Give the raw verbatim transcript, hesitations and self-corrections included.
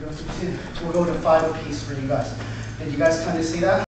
We'll go to five apiece for you guys. Did you guys kind of see that?